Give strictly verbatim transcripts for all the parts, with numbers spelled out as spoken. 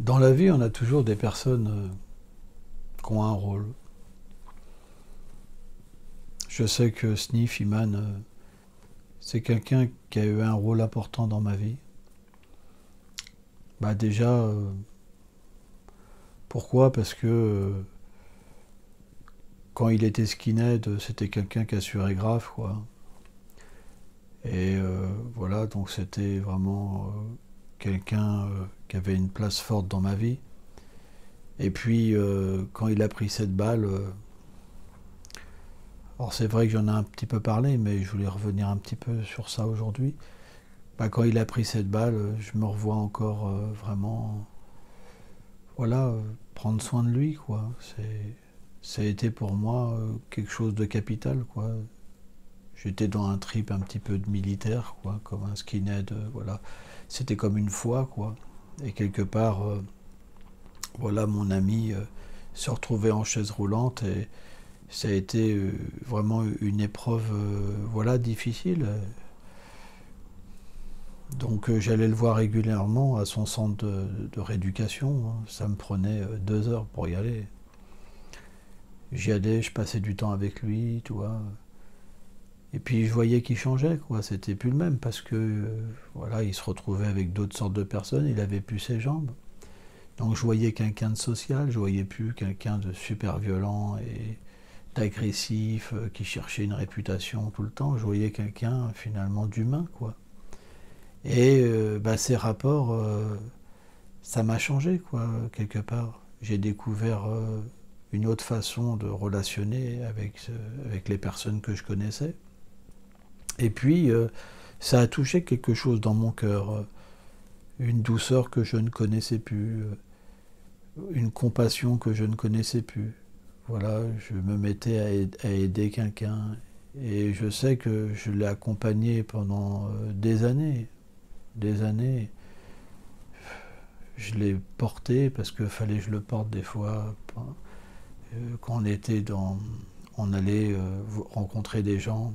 Dans la vie, on a toujours des personnes euh, qui ont un rôle. Je sais que Sniff Iman, euh, c'est quelqu'un qui a eu un rôle important dans ma vie. Bah déjà, euh, pourquoi? Parce que euh, quand il était skinhead, c'était quelqu'un qui assurait grave, quoi. Et euh, voilà, donc c'était vraiment euh, quelqu'un euh, qui avait une place forte dans ma vie. Et puis, euh, quand il a pris cette balle, euh, alors c'est vrai que j'en ai un petit peu parlé, mais je voulais revenir un petit peu sur ça aujourd'hui. Bah, quand il a pris cette balle, euh, je me revois encore euh, vraiment, voilà, euh, prendre soin de lui, quoi. C'est, ça a été pour moi euh, quelque chose de capital, quoi. J'étais dans un trip un petit peu de militaire, quoi, comme un skinhead, euh, voilà. C'était comme une foi, quoi. Et quelque part, euh, voilà, mon ami euh, se retrouvait en chaise roulante et ça a été euh, vraiment une épreuve, euh, voilà, difficile. Donc euh, j'allais le voir régulièrement à son centre de, de rééducation, hein. Ça me prenait euh, deux heures pour y aller. J'y allais, je passais du temps avec lui, tu vois. Et puis je voyais qu'il changeait, quoi. C'était plus le même parce que euh, voilà, il se retrouvait avec d'autres sortes de personnes, il avait plus ses jambes. Donc je voyais quelqu'un de social, je voyais plus quelqu'un de super violent et d'agressif, euh, qui cherchait une réputation tout le temps. Je voyais quelqu'un finalement d'humain, quoi. Et euh, bah, ces rapports, euh, ça m'a changé, quoi, quelque part. J'ai découvert euh, une autre façon de relationner avec, euh, avec les personnes que je connaissais. Et puis, euh, ça a touché quelque chose dans mon cœur, euh, une douceur que je ne connaissais plus, euh, une compassion que je ne connaissais plus. Voilà, je me mettais à aider, à aider quelqu'un. Et je sais que je l'ai accompagné pendant euh, des années, des années. Je l'ai porté parce qu'il fallait que je le porte des fois. Euh, quand on était dans, on allait euh, rencontrer des gens,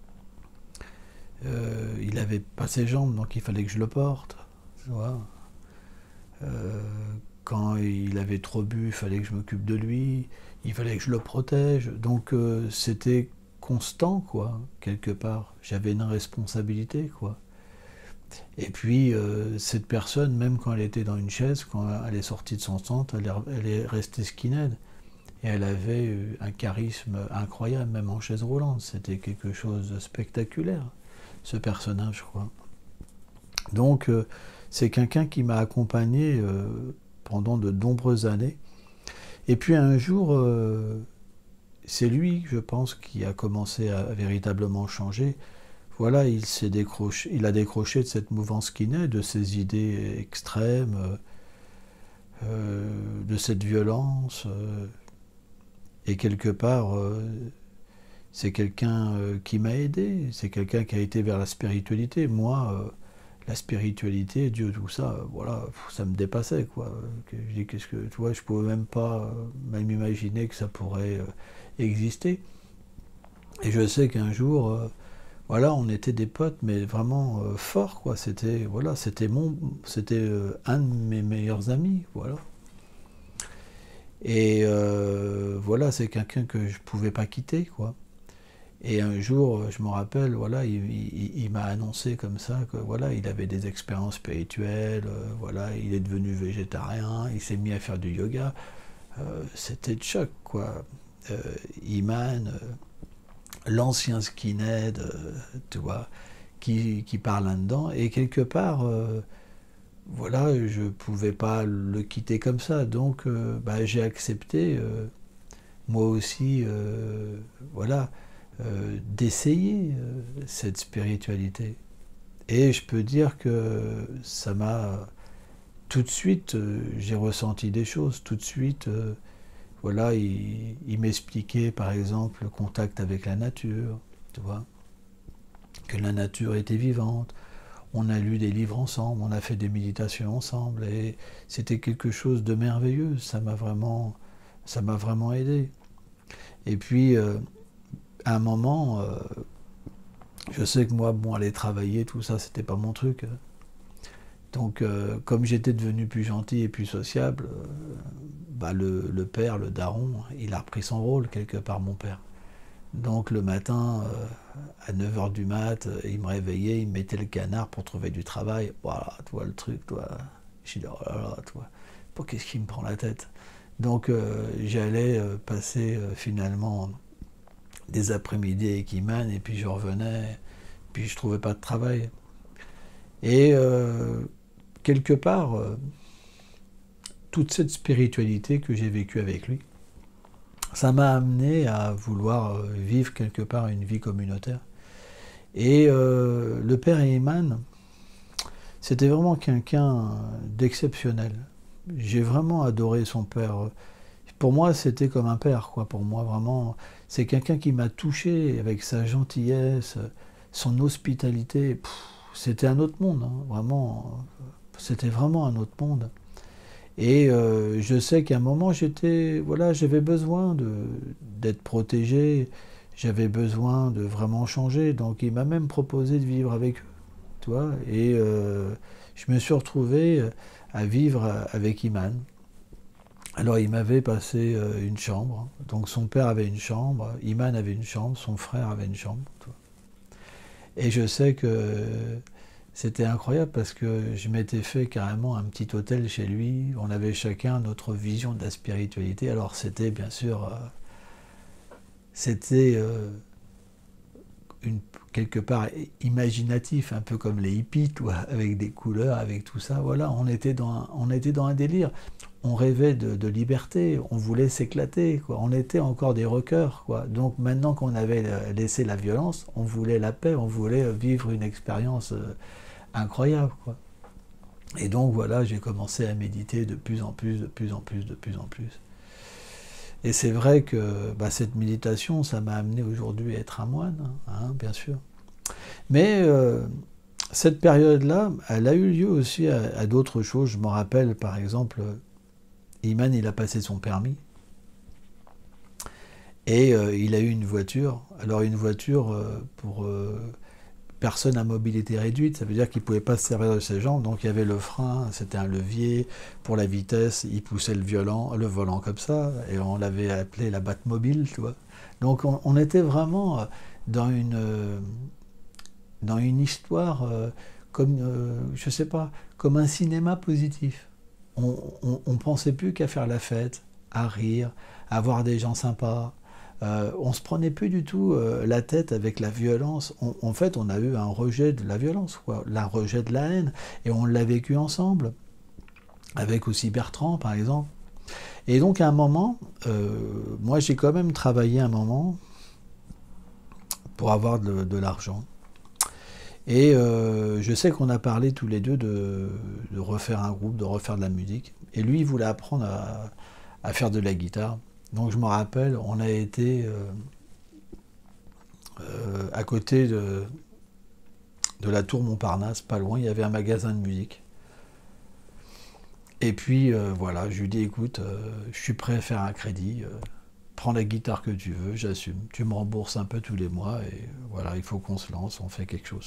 euh, il n'avait pas ses jambes, donc il fallait que je le porte. Tu vois. Euh, quand il avait trop bu, il fallait que je m'occupe de lui, il fallait que je le protège. Donc euh, c'était constant, quoi, quelque part. J'avais une responsabilité, quoi. Et puis, euh, cette personne, même quand elle était dans une chaise, quand elle est sortie de son centre, elle est, elle est restée skinhead. Et elle avait euh, un charisme incroyable, même en chaise roulante. C'était quelque chose de spectaculaire, ce personnage, je crois. Donc, euh, c'est quelqu'un qui m'a accompagné euh, pendant de nombreuses années. Et puis un jour, euh, c'est lui, je pense, qui a commencé à véritablement changer. Voilà, il s'est décroché, il a décroché de cette mouvance qui naît, de ces idées extrêmes, euh, de cette violence. Euh, et quelque part, euh, c'est quelqu'un euh, qui m'a aidé, c'est quelqu'un qui a été vers la spiritualité. Moi, euh, la spiritualité, Dieu, tout ça, euh, voilà, ça me dépassait, quoi. Que je dis, qu'est-ce que, tu vois, je pouvais même pas euh, même imaginer que ça pourrait euh, exister. Et je sais qu'un jour, euh, voilà, on était des potes, mais vraiment euh, forts, quoi. C'était, voilà, c'était mon, c'était euh, un de mes meilleurs amis, voilà. Et euh, voilà, c'est quelqu'un que je pouvais pas quitter, quoi. Et un jour, je me rappelle, voilà, il, il- il m'a annoncé comme ça que voilà, il avait des expériences spirituelles, euh, voilà, il est devenu végétarien, il s'est mis à faire du yoga. Euh, c'était de choc, quoi. Euh, Iman, euh, l'ancien skinhead, euh, tu vois, qui, qui parle là-dedans. Et quelque part, euh, voilà, je pouvais pas le quitter comme ça. Donc, euh, bah, j'ai accepté, euh, moi aussi, euh, voilà, euh, d'essayer euh, cette spiritualité. Et je peux dire que ça m'a tout de suite, euh, j'ai ressenti des choses. Tout de suite, euh, voilà, il, il m'expliquait par exemple le contact avec la nature, tu vois, que la nature était vivante. On a lu des livres ensemble, on a fait des méditations ensemble, et c'était quelque chose de merveilleux. Ça m'a vraiment, ça m'a vraiment aidé. Et puis, euh, à un moment, euh, je sais que moi, bon, aller travailler, tout ça, c'était pas mon truc. Donc, euh, comme j'étais devenu plus gentil et plus sociable, euh, bah, le, le père, le daron, il a repris son rôle quelque part, mon père. Donc le matin, euh, à neuf heures du mat, euh, il me réveillait, il me mettait le canard pour trouver du travail. Voilà, toi le truc, toi. Je dis, oh là là, toi, pour qu'est-ce qui me prend la tête? Donc euh, j'allais euh, passer euh, finalement des après-midi avec Iman, et puis je revenais, puis je trouvais pas de travail. Et euh, quelque part, euh, toute cette spiritualité que j'ai vécue avec lui, ça m'a amené à vouloir euh, vivre quelque part une vie communautaire. Et euh, le père Iman, c'était vraiment quelqu'un d'exceptionnel. J'ai vraiment adoré son père. Pour moi, c'était comme un père, quoi. Pour moi, vraiment, c'est quelqu'un qui m'a touché avec sa gentillesse, son hospitalité. Pff, c'était un autre monde, hein, vraiment. C'était vraiment un autre monde. Et euh, je sais qu'à un moment, j'étais, voilà, j'avais besoin de, d'être protégé, j'avais besoin de vraiment changer. Donc, il m'a même proposé de vivre avec eux, tu vois. Et euh, je me suis retrouvé à vivre avec Iman. Alors, il m'avait passé euh, une chambre. Donc, son père avait une chambre, Iman avait une chambre, son frère avait une chambre, tu vois. Et je sais que c'était incroyable parce que je m'étais fait carrément un petit hôtel chez lui. On avait chacun notre vision de la spiritualité. Alors c'était bien sûr, euh, c'était euh, une, quelque part imaginatif, un peu comme les hippies, toi, avec des couleurs, avec tout ça. Voilà, on était dans un, on était dans un délire. On rêvait de, de liberté, on voulait s'éclater, quoi. On était encore des rockers, quoi. Donc maintenant qu'on avait laissé la violence, on voulait la paix, on voulait vivre une expérience euh, incroyable, quoi. Et donc voilà, j'ai commencé à méditer de plus en plus, de plus en plus, de plus en plus. Et c'est vrai que bah, cette méditation, ça m'a amené aujourd'hui à être un moine, hein, bien sûr. Mais euh, cette période-là, elle a eu lieu aussi à, à d'autres choses. Je me rappelle, par exemple, Iman, il a passé son permis. Et euh, il a eu une voiture. Alors une voiture euh, pour... Euh, personne à mobilité réduite, ça veut dire qu'il ne pouvait pas se servir de ses jambes, donc il y avait le frein, c'était un levier pour la vitesse, il poussait le, violent, le volant comme ça, et on l'avait appelé la Batmobile, tu vois. Donc on, on était vraiment dans une, dans une histoire comme, euh, je sais pas, comme un cinéma positif. On ne pensait plus qu'à faire la fête, à rire, à voir des gens sympas. Euh, on se prenait plus du tout euh, la tête avec la violence. On, en fait, on a eu un rejet de la violence, quoi, un rejet de la haine, et on l'a vécu ensemble, avec aussi Bertrand, par exemple. Et donc, à un moment, euh, moi, j'ai quand même travaillé un moment pour avoir de, de l'argent. Et euh, je sais qu'on a parlé tous les deux de, de refaire un groupe, de refaire de la musique. Et lui, il voulait apprendre à, à faire de la guitare. Donc je me rappelle, on a été euh, euh, à côté de, de la tour Montparnasse, pas loin, il y avait un magasin de musique. Et puis euh, voilà, je lui dis, écoute, euh, je suis prêt à faire un crédit, euh, prends la guitare que tu veux, j'assume. Tu me rembourses un peu tous les mois, et voilà, il faut qu'on se lance, on fait quelque chose.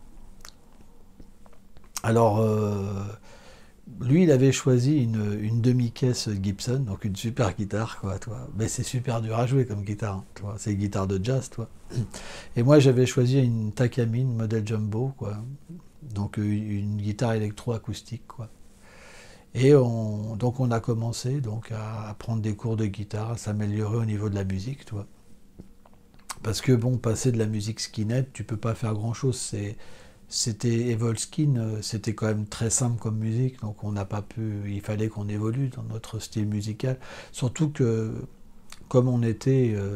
Alors, euh, lui, il avait choisi une, une demi-caisse Gibson, donc une super guitare, quoi, toi. Mais c'est super dur à jouer comme guitare, hein, toi. C'est une guitare de jazz, toi. Et moi, j'avais choisi une Takamine modèle Jumbo, quoi. Donc une guitare électro-acoustique, quoi. Et on, donc on a commencé donc à, à prendre des cours de guitare, à s'améliorer au niveau de la musique, toi. Parce que bon, passer de la musique skinhead, tu peux pas faire grand-chose. C'est C'était Evolskin, c'était quand même très simple comme musique, donc on n'a pas pu, il fallait qu'on évolue dans notre style musical. Surtout que, comme on était euh,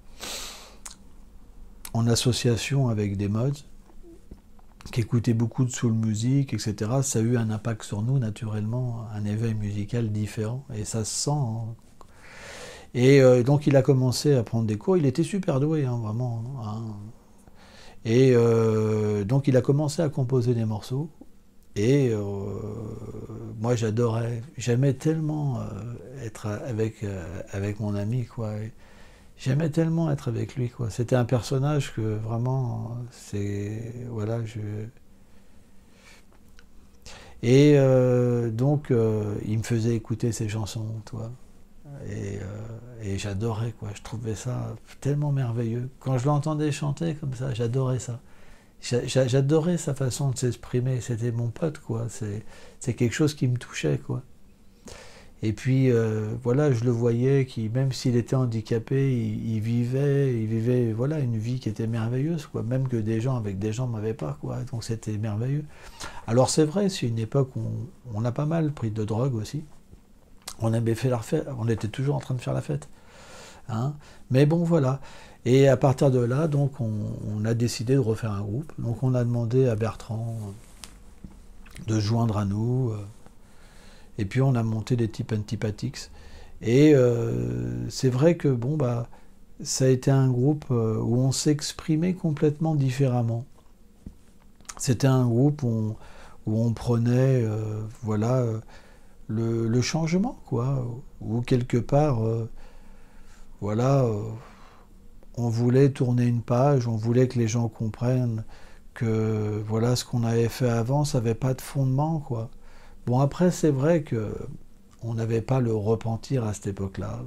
en association avec des mods qui écoutaient beaucoup de soul music, et cetera, ça a eu un impact sur nous, naturellement, un éveil musical différent, et ça se sent, hein. Et euh, donc il a commencé à prendre des cours, il était super doué, hein, vraiment, hein. Et euh, donc il a commencé à composer des morceaux. Et euh, moi j'adorais, j'aimais tellement euh, être avec, euh, avec mon ami, quoi. J'aimais tellement être avec lui, quoi. C'était un personnage que vraiment, c'est... Voilà, je... Et euh, donc, euh, il me faisait écouter ses chansons, toi. Et, euh, et j'adorais, quoi. Je trouvais ça tellement merveilleux. Quand je l'entendais chanter comme ça, j'adorais ça. J'adorais sa façon de s'exprimer. C'était mon pote, quoi. C'est quelque chose qui me touchait, quoi. Et puis, euh, voilà, je le voyais, qui, même s'il était handicapé, il, il vivait, il vivait, voilà, une vie qui était merveilleuse, quoi. Même que des gens avec des jambes n'avaient pas, quoi. Donc c'était merveilleux. Alors c'est vrai, c'est une époque où on, on a pas mal pris de drogue aussi. On avait fait la fête, on était toujours en train de faire la fête. Hein. Mais bon, voilà. Et à partir de là, donc, on, on a décidé de refaire un groupe. Donc on a demandé à Bertrand de se joindre à nous. Et puis on a monté des types antipathiques. Et euh, c'est vrai que bon bah ça a été un groupe où on s'exprimait complètement différemment. C'était un groupe où on, où on prenait euh, voilà euh, le, le changement, quoi. Où quelque part euh, voilà euh, on voulait tourner une page, on voulait que les gens comprennent que voilà ce qu'on avait fait avant, ça n'avait pas de fondement, quoi. Bon, après, c'est vrai que on n'avait pas le repentir à cette époque-là,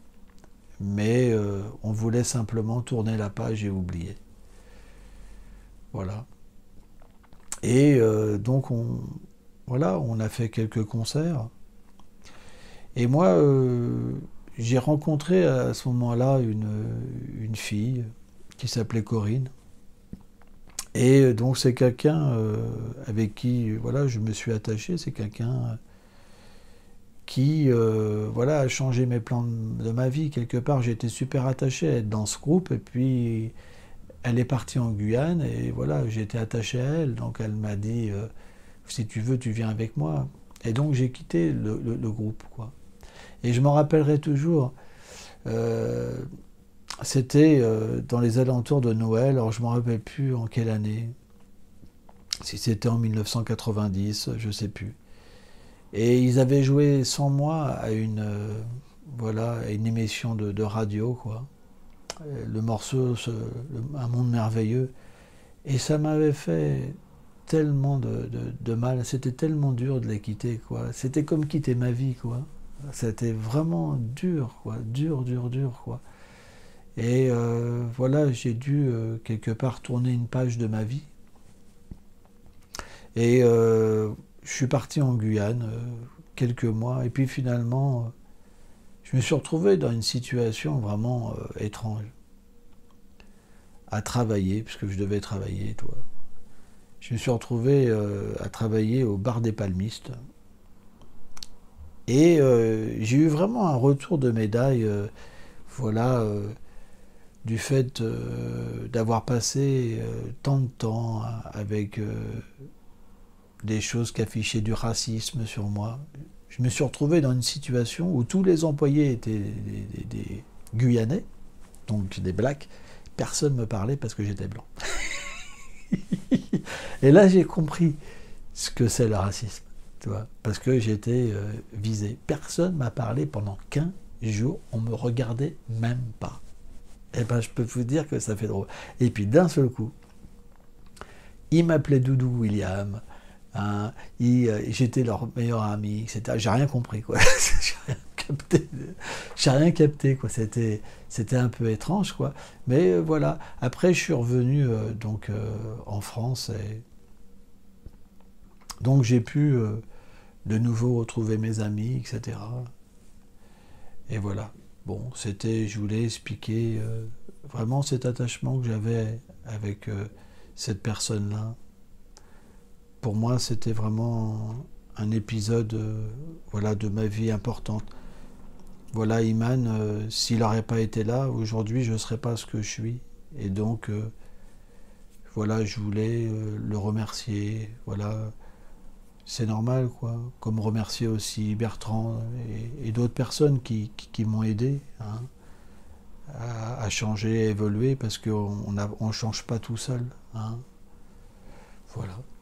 mais euh, on voulait simplement tourner la page et oublier. Voilà. Et euh, donc, on, voilà, on a fait quelques concerts. Et moi, euh, j'ai rencontré à ce moment-là une, une fille qui s'appelait Corinne. Et donc, c'est quelqu'un euh, avec qui voilà, je me suis attaché. C'est quelqu'un qui euh, voilà, a changé mes plans de, de ma vie. Quelque part, j'étais super attaché à être dans ce groupe. Et puis, elle est partie en Guyane. Et voilà, j'étais attaché à elle. Donc, elle m'a dit, euh, si tu veux, tu viens avec moi. Et donc, j'ai quitté le, le, le groupe, quoi. Et je m'en rappellerai toujours. Euh, C'était euh, dans les alentours de Noël. Alors, je ne me rappelle plus en quelle année. Si c'était en mille neuf cent quatre-vingt-dix, je ne sais plus. Et ils avaient joué sans moi à une, euh, voilà, à une émission de, de radio, quoi. Le morceau, ce, le, Un monde merveilleux. Et ça m'avait fait tellement de, de, de mal. C'était tellement dur de les quitter, quoi. C'était comme quitter ma vie, quoi. C'était vraiment dur, quoi. Dur, dur, dur, quoi. Et euh, voilà, j'ai dû euh, quelque part tourner une page de ma vie. Et euh, je suis parti en Guyane euh, quelques mois. Et puis finalement, euh, je me suis retrouvé dans une situation vraiment euh, étrange. À travailler, puisque je devais travailler, toi. Je me suis retrouvé euh, à travailler au bar des Palmistes. Et euh, j'ai eu vraiment un retour de médaille, euh, voilà, euh, du fait euh, d'avoir passé euh, tant de temps avec euh, des choses qui affichaient du racisme sur moi. Je me suis retrouvé dans une situation où tous les employés étaient des, des, des Guyanais, donc des Blacks. Personne ne me parlait parce que j'étais blanc. Et là, j'ai compris ce que c'est le racisme, tu vois, parce que j'étais euh, visé. Personne ne m'a parlé pendant quinze jours, on ne me regardait même pas. Et ben, je peux vous dire que ça fait drôle. Et puis, d'un seul coup, ils m'appelaient Doudou William, hein, euh, j'étais leur meilleur ami, et cetera. J'ai rien compris, quoi. J'ai rien capté. J'ai rien capté, quoi. C'était, c'était un peu étrange, quoi. Mais euh, voilà. Après, je suis revenu euh, donc euh, en France et donc j'ai pu euh, de nouveau retrouver mes amis, et cetera. Et voilà. Bon, c'était, je voulais expliquer euh, vraiment cet attachement que j'avais avec euh, cette personne-là. Pour moi, c'était vraiment un épisode euh, voilà, de ma vie importante. Voilà, Iman, euh, s'il n'aurait pas été là, aujourd'hui, je ne serais pas ce que je suis. Et donc, euh, voilà, je voulais euh, le remercier. Voilà, c'est normal, quoi. Comme remercier aussi Bertrand et, et d'autres personnes qui, qui, qui m'ont aidé hein, à, à changer, à évoluer, parce qu'on ne change pas tout seul. Hein. Voilà.